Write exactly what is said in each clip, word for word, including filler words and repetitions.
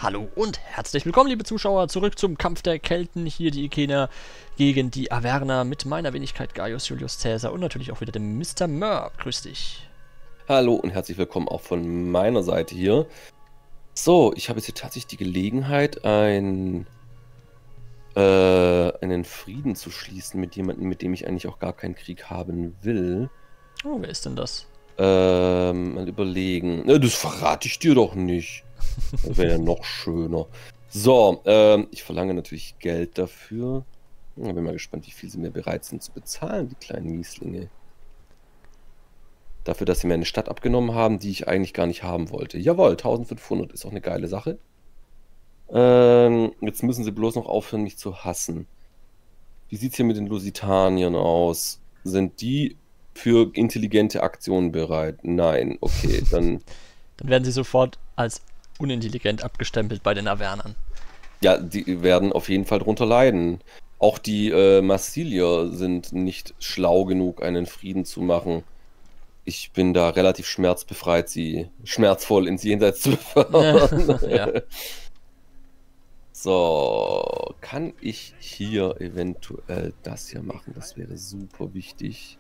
Hallo und herzlich willkommen, liebe Zuschauer, zurück zum Kampf der Kelten. Hier die Ikener gegen die Averner mit meiner Wenigkeit Gaius Julius Caesar und natürlich auch wieder dem Mister Merp. Grüß dich. Hallo und herzlich willkommen auch von meiner Seite hier. So, ich habe jetzt hier tatsächlich die Gelegenheit, ein, äh, einen Frieden zu schließen mit jemandem, mit dem ich eigentlich auch gar keinen Krieg haben will. Oh, wer ist denn das? Ähm, mal überlegen. Na, das verrate ich dir doch nicht. Das wäre ja noch schöner. So, ähm, ich verlange natürlich Geld dafür. Ja, bin mal gespannt, wie viel sie mir bereit sind zu bezahlen, die kleinen Mieslinge. Dafür, dass sie mir eine Stadt abgenommen haben, die ich eigentlich gar nicht haben wollte. Jawohl, eintausendfünfhundert ist auch eine geile Sache. Ähm, jetzt müssen sie bloß noch aufhören, mich zu hassen. Wie sieht es hier mit den Lusitaniern aus? Sind die für intelligente Aktionen bereit? Nein, okay, dann... Dann werden sie sofort als unintelligent abgestempelt bei den Avernern. Ja, die werden auf jeden Fall drunter leiden. Auch die äh, Massilier sind nicht schlau genug, einen Frieden zu machen. Ich bin da relativ schmerzbefreit, sie schmerzvoll ins Jenseits zu befördern. Ja. So, kann ich hier eventuell das hier machen? Das wäre super wichtig.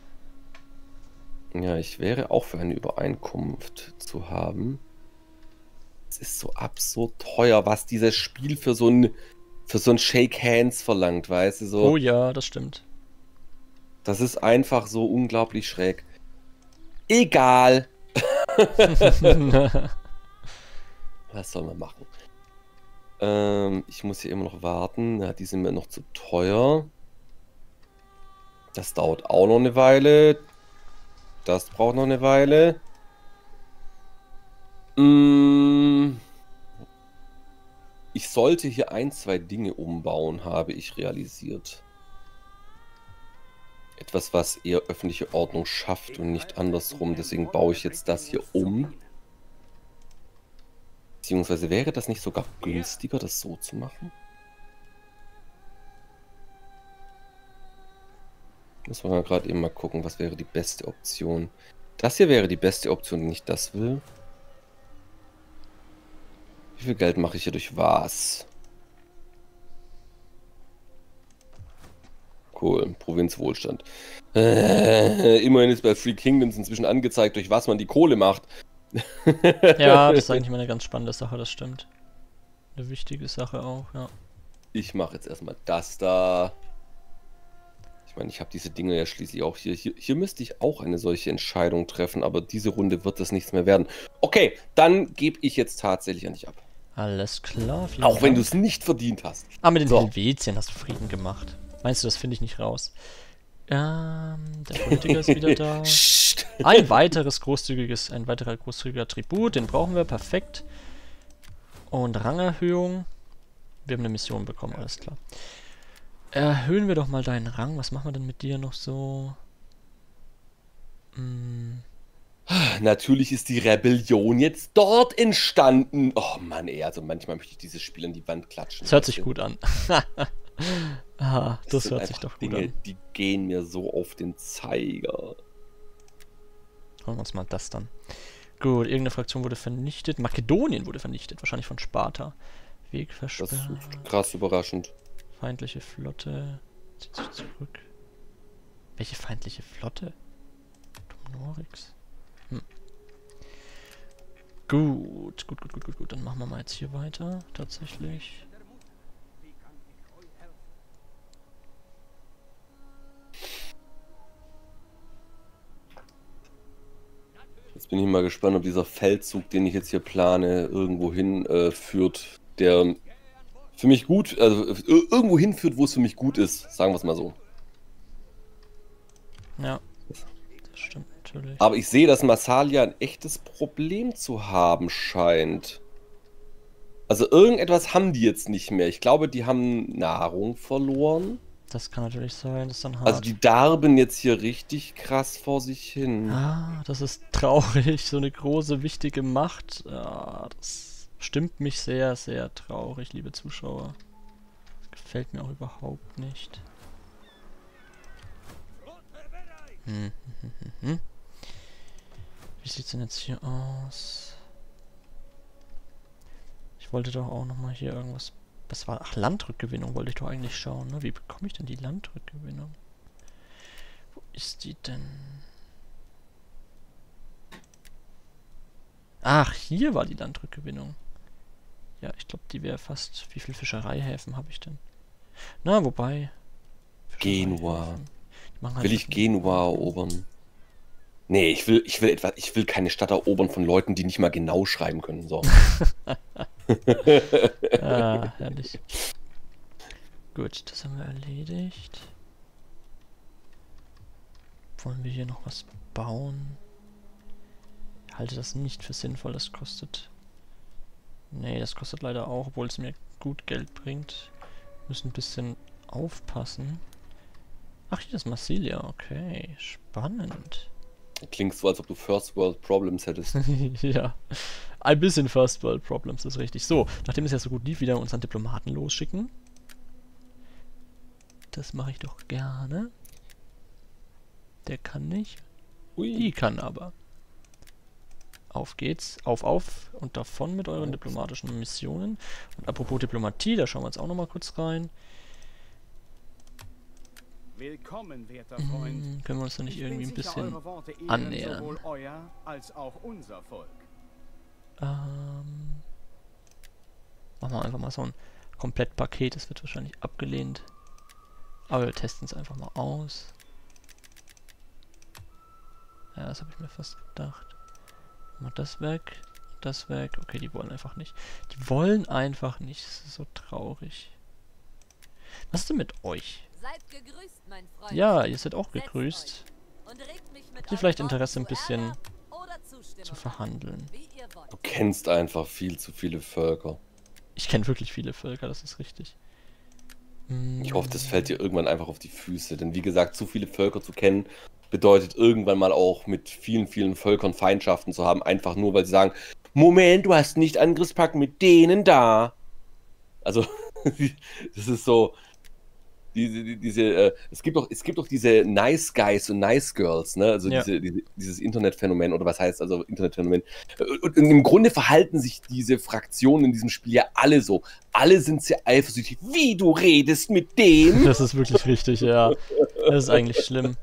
Ja, ich wäre auch für eine Übereinkunft zu haben. Es ist so absurd teuer, was dieses Spiel für so ein für so ein Shake Hands verlangt, weißt du? So, Oh ja, das stimmt. das ist einfach so unglaublich schräg. Egal. Was soll man machen? Ähm, ich muss hier immer noch warten. Ja, die sind mir noch zu teuer. Das dauert auch noch eine Weile. Das braucht noch eine Weile. Mm. Ich sollte hier ein, zwei Dinge umbauen, habe ich realisiert. Etwas, was eher öffentliche Ordnung schafft und nicht andersrum. Deswegen baue ich jetzt das hier um. Beziehungsweise wäre das nicht sogar günstiger, das so zu machen? Muss man gerade eben mal gucken, was wäre die beste Option. Das hier wäre die beste Option, wenn ich das will. Wie viel Geld mache ich hier durch was? Cool, Provinzwohlstand. Äh, immerhin ist bei Free Kingdoms inzwischen angezeigt, durch was man die Kohle macht. Ja, das ist eigentlich mal eine ganz spannende Sache, das stimmt. Eine wichtige Sache auch, ja. Ich mache jetzt erstmal das da. Ich meine, ich habe diese Dinge ja schließlich auch hier. hier. Hier müsste ich auch eine solche Entscheidung treffen, aber diese Runde wird das nichts mehr werden. Okay, dann gebe ich jetzt tatsächlich an dich ab. Alles klar. Auch wenn du es nicht verdient hast. Ah, mit den So. Helvetien hast du Frieden gemacht. Meinst du, das finde ich nicht raus? Ähm, der Politiker ist wieder da. Ein weiteres großzügiges, ein weiterer großzügiger Tribut, den brauchen wir, perfekt. Und Rangerhöhung. Wir haben eine Mission bekommen, alles klar. Erhöhen wir doch mal deinen Rang. Was machen wir denn mit dir noch so? Hm. Natürlich ist die Rebellion jetzt dort entstanden. Oh Mann, ey, also manchmal möchte ich dieses Spiel an die Wand klatschen. Das hört sich gut an. Ah, das, das hört sich doch gut Dinge, an. Die gehen mir so auf den Zeiger. Holen wir uns mal das dann. Gut, irgendeine Fraktion wurde vernichtet. Makedonien wurde vernichtet, wahrscheinlich von Sparta. Weg versperrt. Das ist krass überraschend. Feindliche Flotte. Zieht sich zurück. Welche feindliche Flotte? Domnorix. Hm. Gut, gut, gut, gut, gut, gut. Dann machen wir mal jetzt hier weiter. Tatsächlich. Jetzt bin ich mal gespannt, ob dieser Feldzug, den ich jetzt hier plane, irgendwo hin äh, führt, der für mich gut, also irgendwo hinführt, wo es für mich gut ist, sagen wir es mal so. Ja, das stimmt natürlich. Aber ich sehe, dass Massalia ein echtes Problem zu haben scheint. Also irgendetwas haben die jetzt nicht mehr. Ich glaube, die haben Nahrung verloren. Das kann natürlich sein, das ist dann hart. Also die darben jetzt hier richtig krass vor sich hin. Ah, das ist traurig. So eine große, wichtige Macht. Ah, das stimmt mich sehr, sehr traurig, liebe Zuschauer. Das gefällt mir auch überhaupt nicht. Hm, hm, hm, hm. Wie sieht's denn jetzt hier aus? Ich Ich wollte doch auch nochmal hier irgendwas... Was war... Ach, Landrückgewinnung wollte ich doch eigentlich schauen, ne? Wie bekomme ich denn die Landrückgewinnung? Wo ist die denn? Ach, hier war die Landrückgewinnung. Ja, ich glaube, die wäre fast... Wie viele Fischereihäfen habe ich denn? Na, wobei... Genua. Halt will ich Genua erobern? Nee, ich will, ich will etwa, ich will keine Stadt erobern von Leuten, die nicht mal genau schreiben können. So. Ah, herrlich. Gut, das haben wir erledigt. Wollen wir hier noch was bauen? Ich halte das nicht für sinnvoll, das kostet... Nee, das kostet leider auch, obwohl es mir gut Geld bringt. Wir müssen ein bisschen aufpassen. Ach, hier ist Massilia, okay. Spannend. Klingt so, als ob du First World Problems hättest. Ja, ein bisschen First World Problems, ist richtig. So, nachdem es ja so gut lief, wieder unseren Diplomaten losschicken. Das mache ich doch gerne. Der kann nicht. Ui. Die kann aber. Auf geht's. Auf, auf und davon mit euren diplomatischen Missionen. Und apropos Diplomatie, da schauen wir jetzt auch nochmal kurz rein. Willkommen, werter Freund. Hm, können wir uns da nicht Ich irgendwie ein bin sicher, bisschen eure Worte ehren annähern? sowohl euer als auch unser Volk. Ähm, machen wir einfach mal so ein Komplettpaket. Das wird wahrscheinlich abgelehnt. Aber wir testen es einfach mal aus. Ja, das habe ich mir fast gedacht. Mal das weg, das weg. Okay, die wollen einfach nicht. Die wollen einfach nicht. Das ist so traurig. Was ist denn mit euch? Seid gegrüßt, mein Freund. Ja, ihr seid auch Setzt gegrüßt. euch und regt mich mit Habt ihr vielleicht euren Interesse, ein Worten zu bisschen Ärger oder Zustimmung zu an, verhandeln? wie ihr wollt. Du kennst einfach viel zu viele Völker. Ich kenne wirklich viele Völker, das ist richtig. Hm, Ich hoffe, das fällt dir irgendwann einfach auf die Füße. Denn wie gesagt, zu viele Völker zu kennen, bedeutet irgendwann mal auch mit vielen, vielen Völkern Feindschaften zu haben. Einfach nur, weil sie sagen, Moment, du hast nicht Angriffspakt mit denen da. Also, das ist so... Diese, die- diese, äh, es gibt doch, es gibt doch diese Nice Guys und Nice Girls, ne? Also Ja. diese, diese, dieses Internetphänomen, oder was heißt also Internetphänomen? Und, und im Grunde verhalten sich diese Fraktionen in diesem Spiel ja alle so. Alle sind sehr eifersüchtig. Wie, du redest mit dem? Das ist wirklich richtig, ja. Das ist eigentlich schlimm.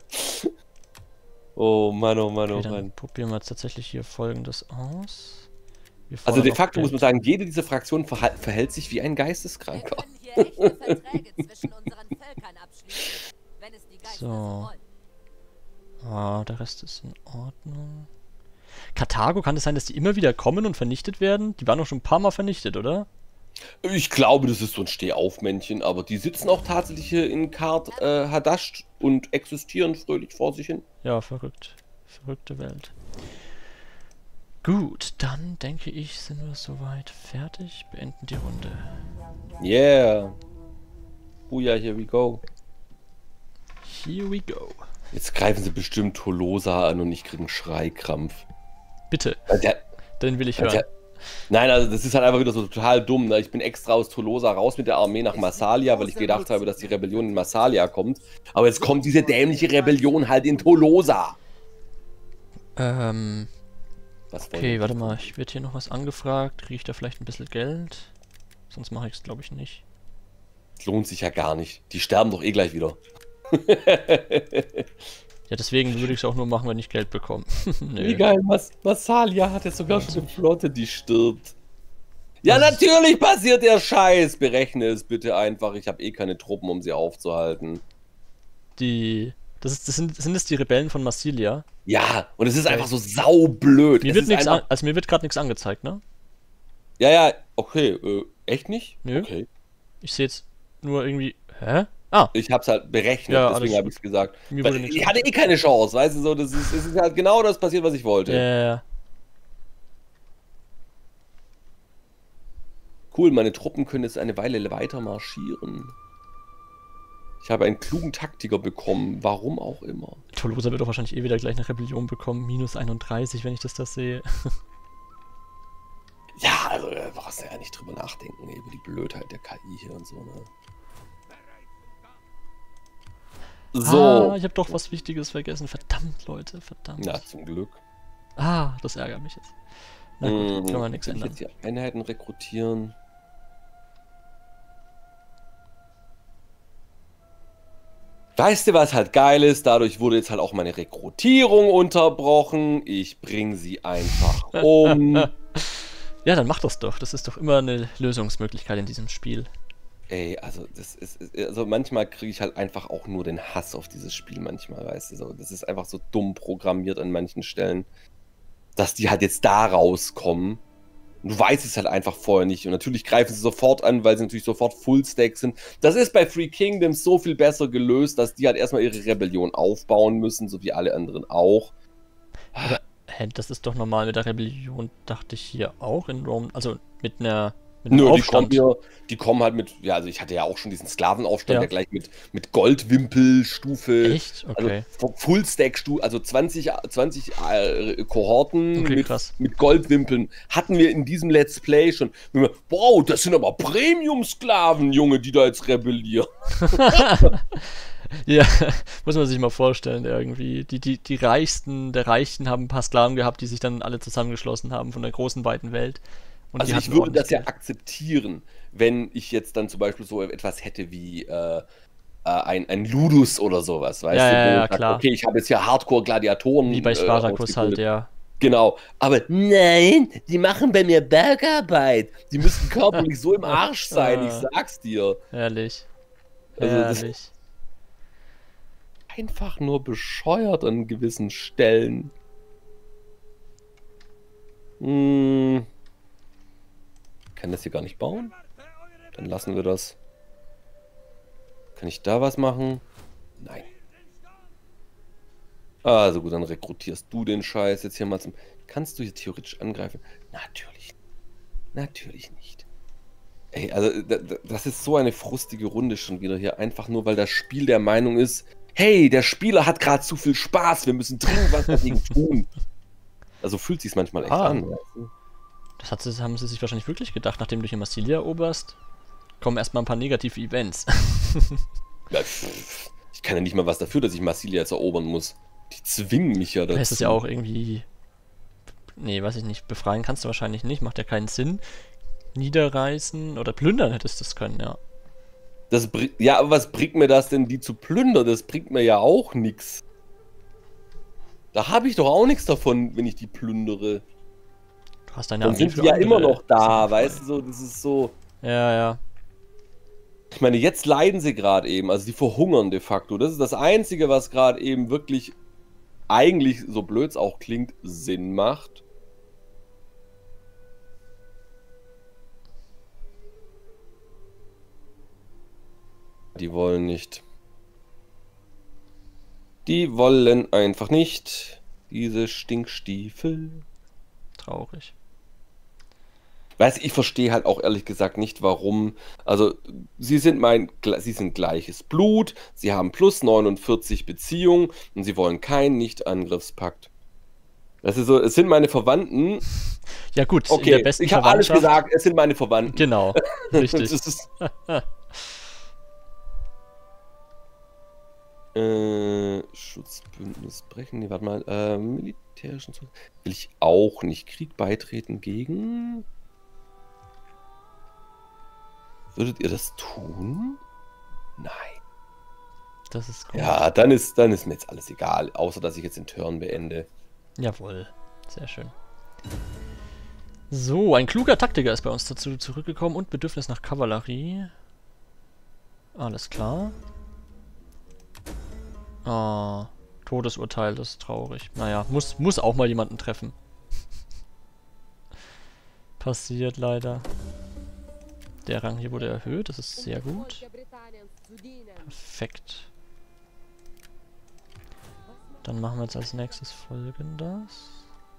Oh Mann, oh Mann, oh Okay, dann Mann. probieren wir jetzt tatsächlich hier Folgendes aus. Wir Also fordern de auch facto muss man Geld. sagen, jede dieser Fraktionen verhal- verhält sich wie ein Wir Geisteskranker. können hier echte Verträge zwischen unseren Völkern abschließen, wenn es die Geister so, So. wollen. Ah, der Rest ist in Ordnung. Karthago, kann es sein, dass die immer wieder kommen und vernichtet werden? Die waren doch schon ein paar Mal vernichtet, oder? Ich glaube, das ist so ein Stehaufmännchen, aber die sitzen auch tatsächlich hier in Kart äh, Hadasht und existieren fröhlich vor sich hin. Ja, verrückt. Verrückte Welt. Gut, dann denke ich, sind wir soweit fertig. Beenden die Runde. Yeah. Booyah, here we go. Here we go. Jetzt greifen sie bestimmt Tolosa an und ich kriege einen Schreikrampf. Bitte, Also der, den will ich also hören. der, nein, also das ist halt einfach wieder so total dumm. Ne? Ich bin extra aus Tolosa raus mit der Armee nach Massalia, weil ich gedacht habe, dass die Rebellion in Massalia kommt. Aber jetzt kommt diese dämliche Rebellion halt in Tolosa. Ähm, Was wollen okay, die? warte mal. Ich werde hier noch was angefragt. Kriege ich da vielleicht ein bisschen Geld? Sonst mache ich es, glaube ich, nicht. Das lohnt sich ja gar nicht. Die sterben doch eh gleich wieder. Ja, deswegen würde ich es auch nur machen, wenn ich Geld bekomme. Nö. Wie geil, Mas Massalia hat jetzt sogar schon eine Flotte, die stirbt. Ja, natürlich passiert der Scheiß. Berechne es bitte einfach. Ich habe eh keine Truppen, um sie aufzuhalten. Die. Das, ist, das, sind, sind es die Rebellen von Massilia? Ja, und es ist einfach so saublöd. Mir Es wird ist nichts einfach- an, also mir wird gerade nichts angezeigt, ne? Ja, ja, okay. Äh, echt nicht? Nö. Okay. Ich sehe jetzt nur irgendwie. Hä? Ah, Ich hab's halt berechnet, Ja, deswegen alles habe ich's gesagt. Mir Weil wurde nichts ich hatte eh keine Chance, weißt du so. Das ist, es ist halt genau das passiert, was ich wollte. ja, ja, ja. Cool, meine Truppen können jetzt eine Weile weiter marschieren. Ich habe einen klugen Taktiker bekommen, warum auch immer. Tolosa wird doch wahrscheinlich eh wieder gleich eine Rebellion bekommen. Minus einunddreißig, wenn ich das da sehe. Ja, also da brauchst du ja nicht drüber nachdenken, ey, über die Blödheit der K I hier und so, ne? So. Ah, ich habe doch was Wichtiges vergessen. Verdammt, Leute, verdammt. Na, zum Glück. Ah, das ärgert mich jetzt. Na gut, Mm, kann man nichts will ich ändern. jetzt hier Einheiten rekrutieren? Weißt du, was halt geil ist? Dadurch wurde jetzt halt auch meine Rekrutierung unterbrochen. Ich bringe sie einfach um. Ja, dann mach das doch. Das ist doch immer eine Lösungsmöglichkeit in diesem Spiel. Ey, also das ist, also manchmal kriege ich halt einfach auch nur den Hass auf dieses Spiel manchmal, weißt du, so, das ist einfach so dumm programmiert an manchen Stellen, dass die halt jetzt da rauskommen. Und du weißt es halt einfach vorher nicht und natürlich greifen sie sofort an, weil sie natürlich sofort Fullstack sind. Das ist bei Free Kingdoms so viel besser gelöst, dass die halt erstmal ihre Rebellion aufbauen müssen, so wie alle anderen auch. Aber, hä, das ist doch normal mit der Rebellion, dachte ich hier auch in Rome, also mit einer mit einem Nö, die kommen, Aufstand. hier, die kommen halt mit, ja, also ich hatte ja auch schon diesen Sklavenaufstand, Ja. der gleich mit, mit Goldwimpelstufe, Echt? Okay. also Fullstack-Stufe, also zwanzig, zwanzig äh, Kohorten Okay, mit, krass. mit Goldwimpeln hatten wir in diesem Let's Play schon. Wow, das sind aber Premium-Sklaven, Junge, die da jetzt rebellieren. Ja, muss man sich mal vorstellen, irgendwie. Die, die, die Reichsten der Reichen haben ein paar Sklaven gehabt, die sich dann alle zusammengeschlossen haben von der großen, weiten Welt. Und Also die ich hatten würde ordentlich das ja Geld. akzeptieren, wenn ich jetzt dann zum Beispiel so etwas hätte wie äh, äh, ein, ein Ludus oder sowas, weißt Ja, du? ja, wo ja, ich sag, klar. Okay, ich habe jetzt ja Hardcore-Gladiatoren. Wie bei äh, Spartacus halt, ausgebildet. ja. Genau, aber nein, die machen bei mir Bergarbeit. Die müssen körperlich so im Arsch sein, ich sag's dir. Herrlich. Also das- Herrlich. Einfach nur bescheuert an gewissen Stellen. Hm. Kann das hier gar nicht bauen? Dann lassen wir das. Kann ich da was machen? Nein. Also gut, dann rekrutierst du den Scheiß jetzt hier mal zum... Kannst du hier theoretisch angreifen? Natürlich. Natürlich nicht. Ey, also da- da- das ist so eine frustige Runde schon wieder hier. Einfach nur, weil das Spiel der Meinung ist, hey, der Spieler hat gerade zu viel Spaß, wir müssen dringend was dagegen tun. Also fühlt sich's manchmal echt Ah. an. Weißt du? Das hat, sie- haben sie sich wahrscheinlich wirklich gedacht, nachdem du hier Massilia eroberst, kommen erstmal ein paar negative Events. Ja, pff, ich kann ja nicht mal was dafür, dass ich Massilia jetzt erobern muss. Die zwingen mich ja dazu. Da ist es ja auch irgendwie. Nee, weiß ich nicht. Befreien kannst du wahrscheinlich nicht, macht ja keinen Sinn. Niederreißen oder plündern hättest du es können, ja. Das bri- ja, aber was bringt mir das denn, die zu plündern? Das bringt mir ja auch nichts. Da habe ich doch auch nichts davon, wenn ich die plündere. Du hast deine Dann Armee sind für die ja andere immer noch da, Sachen frei. weißt du, so, das ist so... Ja, ja. Ich meine, jetzt leiden sie gerade eben, also die verhungern de facto. Das ist das Einzige, was gerade eben wirklich, eigentlich, so blöd es auch klingt, Sinn macht. Die wollen nicht. Die wollen einfach nicht. Diese Stinkstiefel. Traurig. Weißt du, ich verstehe halt auch ehrlich gesagt nicht, warum. Also, sie sind mein, sie sind gleiches Blut, sie haben plus neunundvierzig Beziehungen und sie wollen keinen Nicht-Angriffspakt. Das ist so, es sind meine Verwandten. Ja, gut, in Okay, der besten ich habe alles Verwandtschaft- gesagt, es sind meine Verwandten. Genau, richtig. Das ist, äh, Schutzbündnis brechen. Nee, warte mal. Äh, militärischen Schutz. Will ich auch nicht. Krieg beitreten gegen. Würdet ihr das tun? Nein. Das ist gut. Ja, dann ist, dann ist mir jetzt alles egal. Außer, dass ich jetzt den Turn beende. Jawohl, sehr schön. So, ein kluger Taktiker ist bei uns dazu zurückgekommen und Bedürfnis nach Kavallerie. Alles klar. Ah, Todesurteil, das ist traurig. Naja, muss, muss auch mal jemanden treffen. Passiert leider. Der Rang hier wurde erhöht, das ist sehr gut. Perfekt. Dann machen wir jetzt als nächstes Folgendes.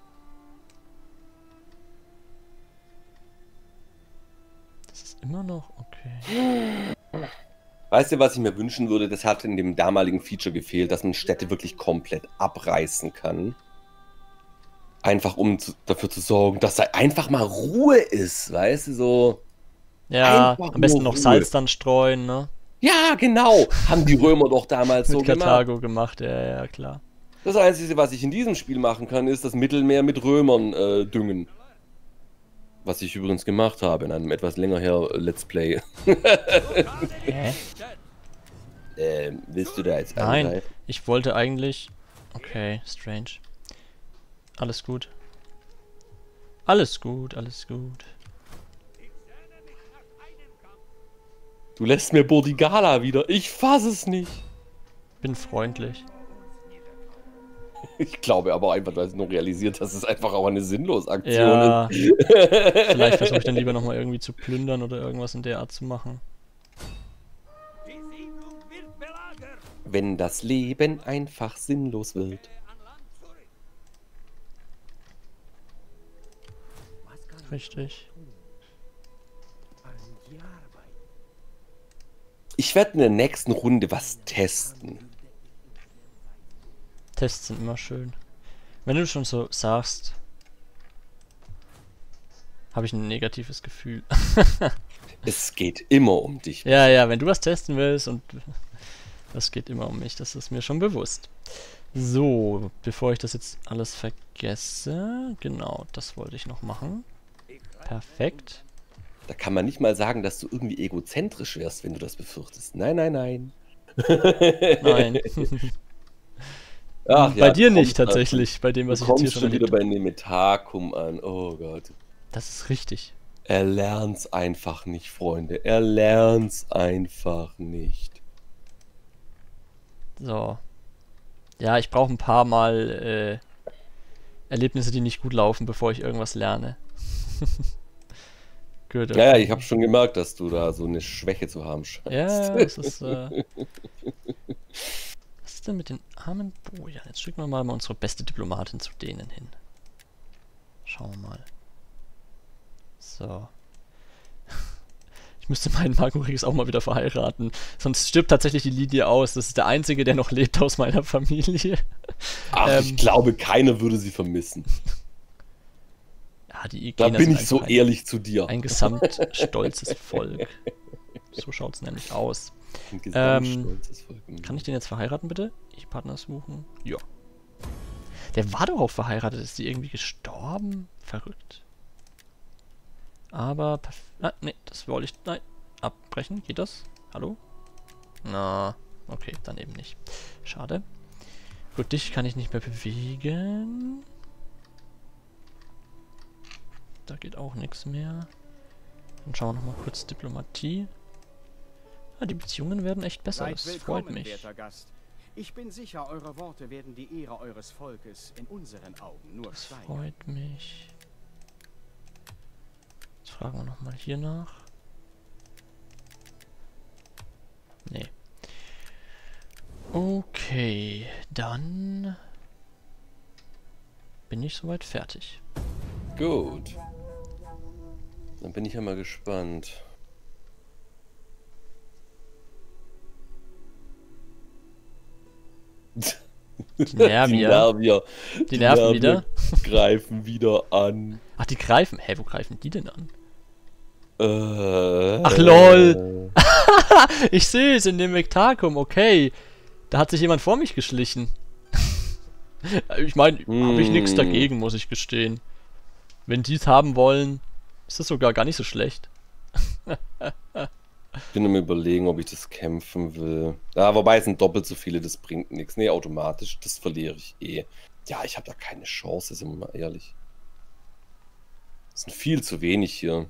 Das ist immer noch okay. Weißt du, was ich mir wünschen würde? Das hat in dem damaligen Feature gefehlt, dass man Städte wirklich komplett abreißen kann. Einfach um zu, dafür zu sorgen, dass da einfach mal Ruhe ist, weißt du, so. Ja, Einfach am besten nur noch Ruhe. Salz dann streuen, ne? Ja, genau. Haben die Römer doch damals so Mit gemacht. Karthago gemacht, ja, ja, klar. Das Einzige, was ich in diesem Spiel machen kann, ist das Mittelmeer mit Römern äh, düngen. Was ich übrigens gemacht habe in einem etwas länger her Let's Play. Hä? ähm, willst du da jetzt Nein, angreifen? ich wollte eigentlich... Okay, strange. Alles gut. Alles gut, alles gut. Du lässt mir Burdigala wieder. Ich fass es nicht. Bin freundlich. Ich glaube aber einfach, dass ich noch realisiert, dass es einfach auch eine sinnlose Aktion Ja, ist. vielleicht versuche ich dann lieber nochmal irgendwie zu plündern oder irgendwas in der Art zu machen. Wenn das Leben einfach sinnlos wird. Richtig. Ich werde in der nächsten Runde was testen. Tests sind immer schön. Wenn du schon so sagst, habe ich ein negatives Gefühl. Es geht immer um dich. Ja, ja, wenn du was testen willst und das geht immer um mich, das ist mir schon bewusst. So, bevor ich das jetzt alles vergesse, genau, das wollte ich noch machen. Perfekt. Da kann man nicht mal sagen, dass du irgendwie egozentrisch wärst, wenn du das befürchtest. Nein, nein, nein. Nein. Ach, Bei ja, dir du nicht kommst tatsächlich, bei dem, Du was ich jetzt hier kommst schon schon wieder erlebt habe. bei Nemetakum an. Oh Gott. Das ist richtig. Er lernt's einfach nicht, Freunde. Er lernt's einfach nicht. So. Ja, ich brauche ein paar Mal äh, Erlebnisse, die nicht gut laufen, bevor ich irgendwas lerne. Gut, okay. Ja, ja, ich habe schon gemerkt, dass du da so eine Schwäche zu haben scheinst. Ja, das ist, äh... Was ist denn mit den armen Bojan? Jetzt schicken wir mal, mal unsere beste Diplomatin zu denen hin. Schauen wir mal. So. Ich müsste meinen Magorix auch mal wieder verheiraten. Sonst stirbt tatsächlich die Linie aus. Das ist der einzige, der noch lebt aus meiner Familie. Ach, Ähm, ich glaube, keiner würde sie vermissen. Ja, die Da Igena bin sind ich so einfach ehrlich zu dir. Ein, ein gesamt stolzes Volk. So schaut es nämlich aus. Ein Ähm, gesamtstolzes Volk. Kann ich den jetzt verheiraten, bitte? Ich Partner suchen. Ja. Der war doch auch verheiratet. Ist die irgendwie gestorben? Verrückt. Aber... Ah, nee, das wollte ich... Nein. Abbrechen. Geht das? Hallo? Na, okay, dann eben nicht. Schade. Gut, dich kann ich nicht mehr bewegen. Da geht auch nichts mehr. Dann schauen wir nochmal kurz Diplomatie. Ah, die Beziehungen werden echt besser. Seid Das willkommen, freut mich. werter Gast. Ich bin sicher, eure Worte werden die Ehre eures Volkes in unseren Augen nur Das steigern. freut mich. Jetzt fragen wir nochmal hier nach. Nee. Okay, dann bin ich soweit fertig. Gut. Dann bin ich ja mal gespannt. Die Nervier. Die Nervier, Die nerven wieder. greifen wieder an. Ach, die greifen. Hä, wo greifen die denn an? Äh, Ach, lol. Ich sehe es in dem Vektakum, okay. Da hat sich jemand vor mich geschlichen. Ich meine, habe ich nichts Hm. dagegen, muss ich gestehen. Wenn die es haben wollen, ist das sogar gar nicht so schlecht. Ich bin am überlegen, ob ich das kämpfen will. Ja, wobei es sind doppelt so viele, das bringt nichts. Nee, automatisch, das verliere ich eh. Ja, ich habe da keine Chance, sind wir mal ehrlich. Das sind viel zu wenig hier.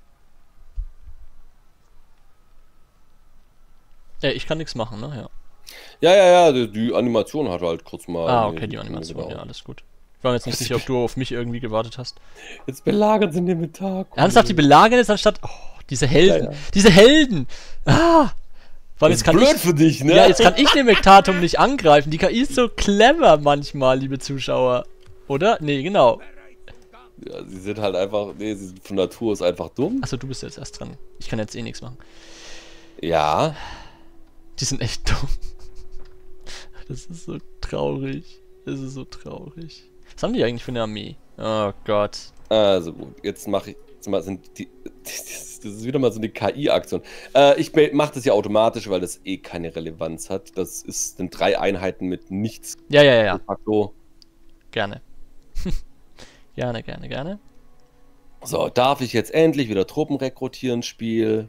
Ja, ich kann nichts machen, ne? Ja. Ja, ja, ja, die, die Animation hat halt kurz mal... Ah, eine okay, die Sekunde Animation, gedauert. ja, alles gut. Ich war mir jetzt nicht sicher, ob du auf mich irgendwie gewartet hast. Jetzt belagern sie den Mittag. Ernsthaft, die belagern jetzt anstatt... Oh, diese Helden. Ja, ja. Diese Helden! Ah! Vor allem Das jetzt ist kann blöd ich, für dich, ne? ja, jetzt kann ich den Vektatum nicht angreifen. Die K I ist so clever manchmal, liebe Zuschauer. Oder? Nee, genau. Ja, sie sind halt einfach... Nee, sie sind von Natur aus einfach dumm. Achso, du bist jetzt erst dran. Ich kann jetzt eh nichts machen. Ja. Die sind echt dumm. Das ist so traurig. Das ist so traurig. Was haben die eigentlich für eine Armee? Oh Gott. Also gut, jetzt mache ich... Jetzt mal sind die... Das ist wieder mal so eine K I-Aktion. Äh, ich mache das ja automatisch, weil das eh keine Relevanz hat. Das ist, sind drei Einheiten mit nichts. Ja, ja, ja, ja. De facto. Gerne. Gerne, gerne, gerne. So, darf ich jetzt endlich wieder Truppen rekrutieren, Spiel?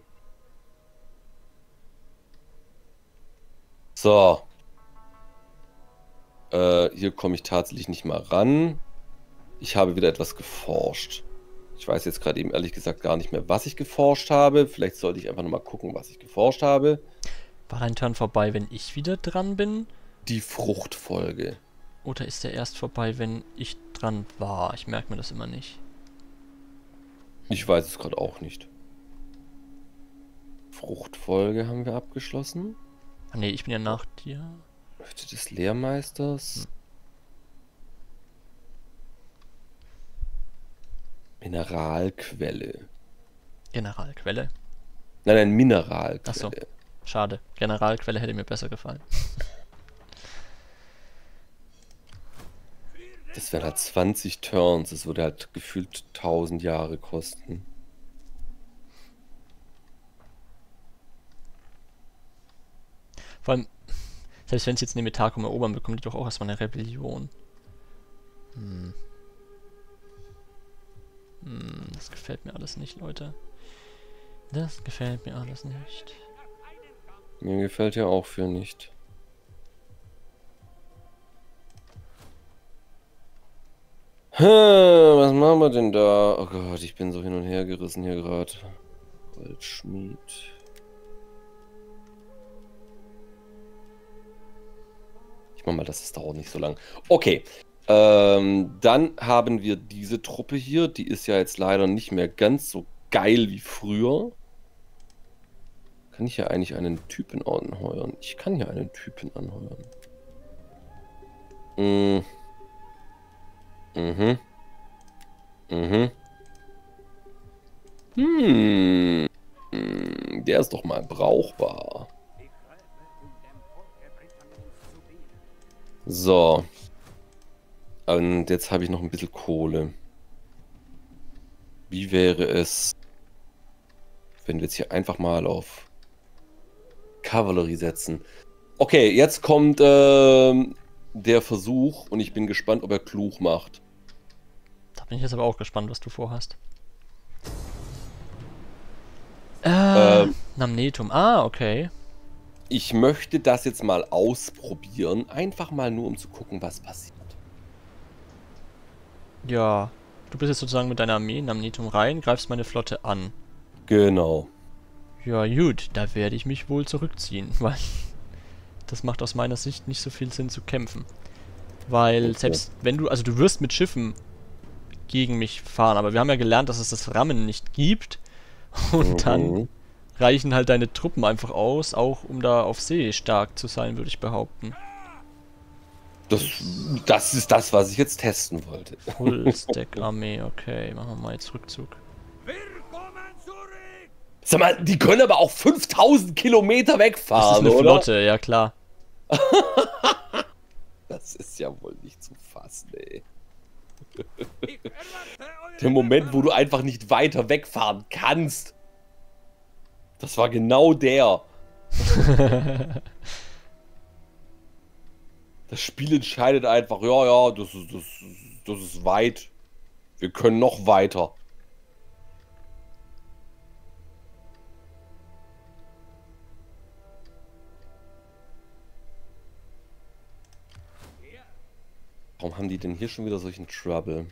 So. Äh, hier komme ich tatsächlich nicht mal ran. Ich habe wieder etwas geforscht. Ich weiß jetzt gerade eben ehrlich gesagt gar nicht mehr, was ich geforscht habe. Vielleicht sollte ich einfach nochmal gucken, was ich geforscht habe. War dein Turn vorbei, wenn ich wieder dran bin? Die Fruchtfolge. Oder ist der erst vorbei, wenn ich dran war? Ich merke mir das immer nicht. Ich weiß es gerade auch nicht. Fruchtfolge haben wir abgeschlossen. Ah nee, ich bin ja nach dir. Hütte des Lehrmeisters. Hm. Mineralquelle. Generalquelle. Nein, nein, Mineralquelle. Achso, schade. Generalquelle hätte mir besser gefallen. Das wären halt zwanzig Turns. Das würde halt gefühlt tausend Jahre kosten. Vor allem, selbst wenn sie jetzt Nemetakum erobern, bekommen die doch auch erstmal eine Rebellion. Hm. Hm, das gefällt mir alles nicht, Leute. Das gefällt mir alles nicht. Mir gefällt ja auch für nicht. Hm, was machen wir denn da? Oh Gott, ich bin so hin und her gerissen hier gerade. Goldschmied. Ich mach mal, das dauert nicht so lang. Okay. Ähm, dann haben wir diese Truppe hier. Die ist ja jetzt leider nicht mehr ganz so geil wie früher. Kann ich ja eigentlich einen Typen anheuern? Ich kann ja einen Typen anheuern. Mhm. Mhm. Mhm. Hm. Hm. Der ist doch mal brauchbar. So. Und jetzt habe ich noch ein bisschen Kohle. Wie wäre es, wenn wir jetzt hier einfach mal auf Kavallerie setzen? Okay, jetzt kommt ähm, der Versuch und ich bin gespannt, ob er klug macht. Da bin ich jetzt aber auch gespannt, was du vorhast. Äh, Ähm, Namnetum. Ah, okay. Ich möchte das jetzt mal ausprobieren. Einfach mal nur, um zu gucken, was passiert. Ja. Du bist jetzt sozusagen mit deiner Armee in Namnetum rein, greifst meine Flotte an. Genau. Ja, gut. Da werde ich mich wohl zurückziehen, weil das macht aus meiner Sicht nicht so viel Sinn zu kämpfen. Weil Okay. selbst wenn du, also du wirst mit Schiffen gegen mich fahren, aber wir haben ja gelernt, dass es das Rammen nicht gibt. Und Mhm. dann reichen halt deine Truppen einfach aus, auch um da auf See stark zu sein, würde ich behaupten. Das, das ist das, was ich jetzt testen wollte. Full-Stack-Armee, okay, machen wir mal jetzt Rückzug. Sag mal, die können aber auch fünftausend Kilometer Das ist wegfahren, eine oder? Flotte, ja klar. Das ist ja wohl nicht zu fassen, ey. Der Moment, wo du einfach nicht weiter wegfahren kannst. Das war genau der. Das Spiel entscheidet einfach, ja, ja, das ist, das, das ist weit. Wir können noch weiter. Warum haben die denn hier schon wieder solchen Trouble?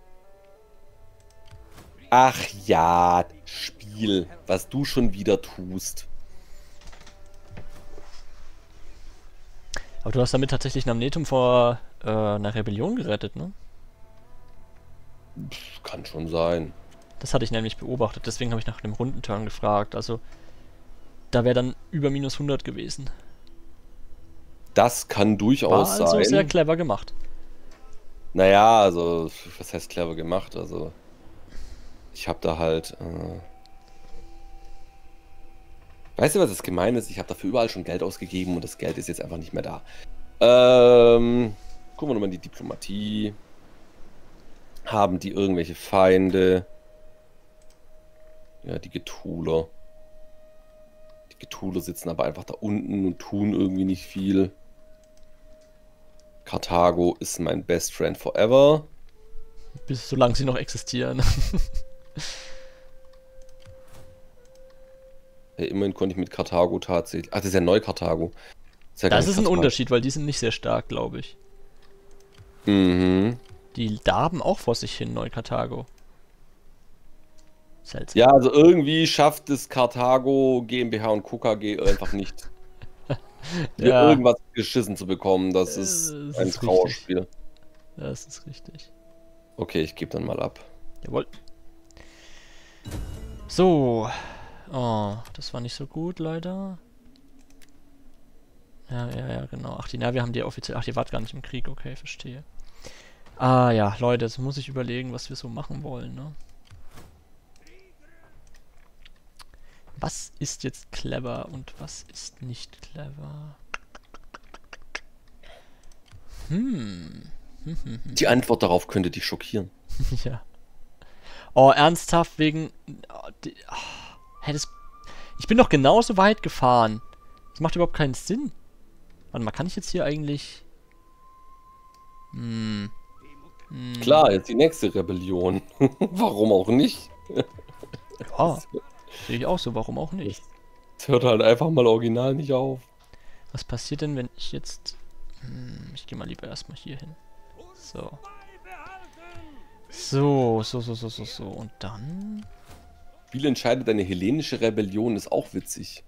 Ach ja, Spiel, was du schon wieder tust. Aber du hast damit tatsächlich Namnetum vor äh, einer Rebellion gerettet, ne? Pff, kann schon sein. Das hatte ich nämlich beobachtet, deswegen habe ich nach dem Rundenturn gefragt. Also, da wäre dann über minus hundert gewesen. Das kann War durchaus also sein. sehr clever gemacht. Naja, also, was heißt clever gemacht? Also, ich habe da halt... Äh weißt du, was das gemein ist? Ich habe dafür überall schon Geld ausgegeben und das Geld ist jetzt einfach nicht mehr da. Ähm, gucken wir nochmal in die Diplomatie. Haben die irgendwelche Feinde? Ja, die Gethuler. Die Gethuler sitzen aber einfach da unten und tun irgendwie nicht viel. Karthago ist mein Best Friend forever. Bis solange sie noch existieren. Ja, immerhin konnte ich mit Karthago tatsächlich. Ach, das ist ja Neu-Karthago. Ist ja gar Das nicht ist ein Karthago. Unterschied, weil die sind nicht sehr stark, glaube ich. Mhm. Die darben auch vor sich hin, Neu-Karthago. Seltsam. Ja, also irgendwie schafft es Karthago, GmbH und K K G einfach nicht, hier Ja. irgendwas geschissen zu bekommen. Das ist Äh, das ein ist Trauerspiel. Das ist richtig. Okay, ich gebe dann mal ab. Jawohl. So. Oh, das war nicht so gut, leider. Ja, ja, ja, genau. Ach, die, na, wir haben die offiziell... Ach, die wart gar nicht im Krieg. Okay, verstehe. Ah, ja, Leute, jetzt muss ich überlegen, was wir so machen wollen, ne? Was ist jetzt clever und was ist nicht clever? Hm. Hm, hm, hm. Die Antwort darauf könnte dich schockieren. Ja. Oh, ernsthaft wegen... Oh, die, oh, hä, das, ich bin doch genauso weit gefahren. Das macht überhaupt keinen Sinn. Warte mal, kann ich jetzt hier eigentlich... Hm. Hm. Klar, jetzt die nächste Rebellion. Warum auch nicht? Ja, sehe ich auch so. Warum auch nicht? Es hört halt einfach mal original nicht auf. Was passiert denn, wenn ich jetzt... Hm, ich gehe mal lieber erstmal hier hin. So. So, so, so, so, so, so. Und dann... Spiel entscheidet, eine hellenische Rebellion ist auch witzig.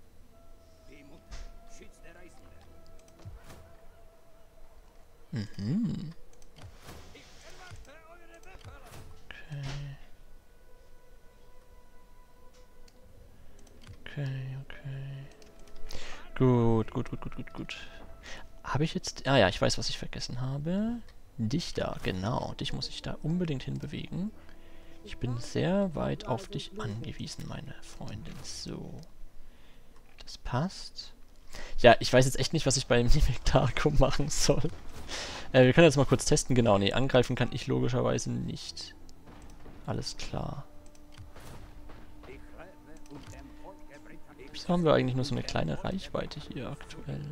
Mhm. Okay. Okay, okay. Gut, gut, gut, gut, gut, gut. Habe ich jetzt... Ah ja, ich weiß, was ich vergessen habe. Dich da, genau. Dich muss ich da unbedingt hinbewegen. Ich bin sehr weit auf dich angewiesen, meine Freundin. So. Das passt. Ja, ich weiß jetzt echt nicht, was ich beim Nimektarko machen soll. Äh, wir können jetzt mal kurz testen. Genau, nee, angreifen kann ich logischerweise nicht. Alles klar. Wieso haben wir eigentlich nur so eine kleine Reichweite hier aktuell?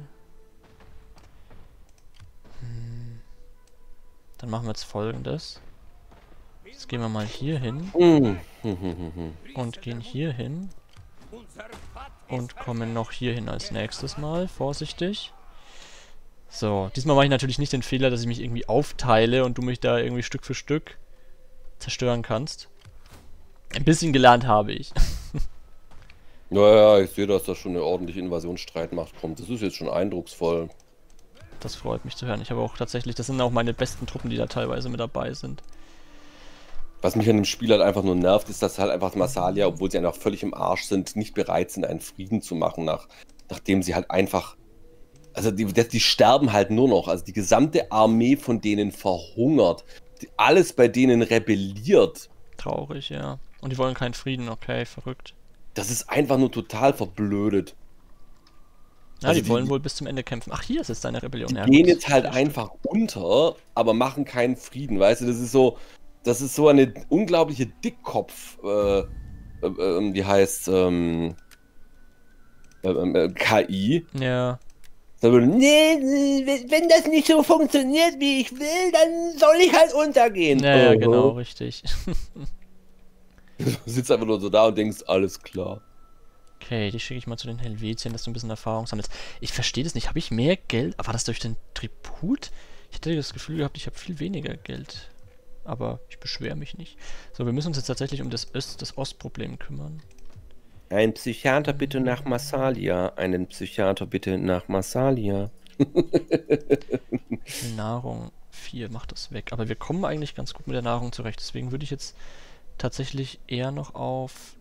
Hm. Dann machen wir jetzt Folgendes. Jetzt gehen wir mal hier hin Mhm. und gehen hier hin und kommen noch hier hin als nächstes Mal. Vorsichtig. So, diesmal mache ich natürlich nicht den Fehler, dass ich mich irgendwie aufteile und du mich da irgendwie Stück für Stück zerstören kannst. Ein bisschen gelernt habe ich. Ja, ja, ich sehe, dass da schon eine ordentliche Invasionsstreitmacht kommt. Das ist jetzt schon eindrucksvoll. Das freut mich zu hören. Ich habe auch tatsächlich, das sind auch meine besten Truppen, die da teilweise mit dabei sind. Was mich an dem Spiel halt einfach nur nervt, ist, dass halt einfach Massalia, obwohl sie einfach völlig im Arsch sind, nicht bereit sind, einen Frieden zu machen, nach, nachdem sie halt einfach... Also die, die sterben halt nur noch. Also die gesamte Armee von denen verhungert. Die, alles bei denen rebelliert. Traurig, ja. Und die wollen keinen Frieden, okay, verrückt. Das ist einfach nur total verblödet. Ja, Also die, die- wollen wohl bis zum Ende kämpfen. Ach, hier ist jetzt deine Rebellion. Die Ja, gehen gut, jetzt halt das stimmt. einfach unter, aber machen keinen Frieden, weißt du? Das ist so, das ist so eine unglaubliche Dickkopf, äh, äh, äh, die heißt, ähm, äh, äh, K I. Ja, Da würde, nee, wenn das nicht so funktioniert, wie ich will, dann soll ich halt untergehen. ja, ja Oh. genau, richtig. Du sitzt einfach nur so da und denkst, alles klar. Okay, die schicke ich mal zu den Helvetien, dass du ein bisschen Erfahrung sammelst. Ich verstehe das nicht. Habe ich mehr Geld? War das durch den Tribut? Ich hatte das Gefühl gehabt, ich habe viel weniger Geld. Aber ich beschwere mich nicht. So, wir müssen uns jetzt tatsächlich um das Öst-, das Ostproblem kümmern. Ein Psychiater bitte nach Massalia. Einen Psychiater bitte nach Massalia. Wie viel Nahrung? vier macht das weg. Aber wir kommen eigentlich ganz gut mit der Nahrung zurecht. Deswegen würde ich jetzt tatsächlich eher noch auf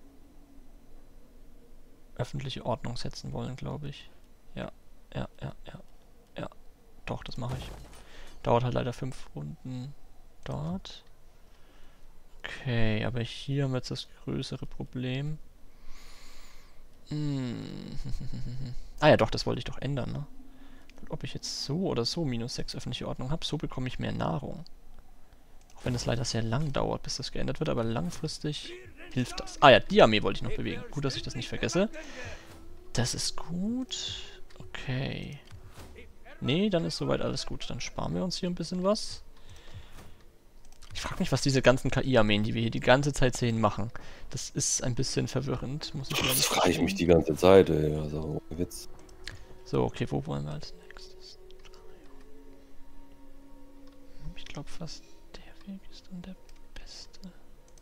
öffentliche Ordnung setzen wollen, glaube ich. Ja, ja, ja, ja. Ja, doch, das mache ich. Dauert halt leider fünf Runden dort. Okay, aber hier haben wir jetzt das größere Problem. Hm. Ah ja, doch, das wollte ich doch ändern, ne? Ob ich jetzt so oder so minus sechs öffentliche Ordnung habe, so bekomme ich mehr Nahrung. Auch wenn es leider sehr lang dauert, bis das geändert wird, aber langfristig hilft das. Ah ja, die Armee wollte ich noch bewegen. Gut, dass ich das nicht vergesse. Das ist gut. Okay. Nee, dann ist soweit alles gut. Dann sparen wir uns hier ein bisschen was. Ich frage mich, was diese ganzen K I-Armeen, die wir hier die ganze Zeit sehen, machen. Das ist ein bisschen verwirrend, muss ich ehrlich Das frage ich mich gestehen. die ganze Zeit, ey. Also, Witz. So, okay, wo wollen wir als nächstes? Ich glaube fast, der Weg ist dann der beste.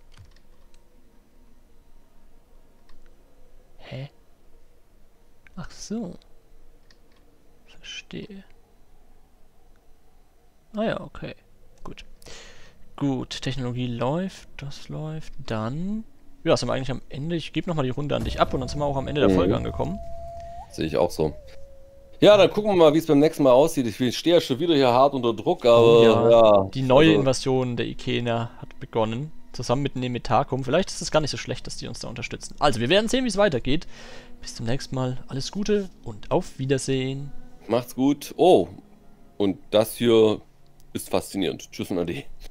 Hä? Ach so. Verstehe. Ah ja, okay. Gut. Gut, Technologie läuft, das läuft. Dann... Ja, sind wir eigentlich am Ende. Ich gebe nochmal die Runde an dich ab und dann sind wir auch am Ende der Mhm. Folge angekommen. Sehe ich auch so. Ja, dann gucken wir mal, wie es beim nächsten Mal aussieht. Ich stehe ja schon wieder hier hart unter Druck, aber Oh ja, ja. die neue also, Invasion der Ikener hat begonnen. Zusammen mit Nemetakum. Vielleicht ist es gar nicht so schlecht, dass die uns da unterstützen. Also, wir werden sehen, wie es weitergeht. Bis zum nächsten Mal. Alles Gute und auf Wiedersehen. Macht's gut. Oh, und das hier ist faszinierend. Tschüss und Ade.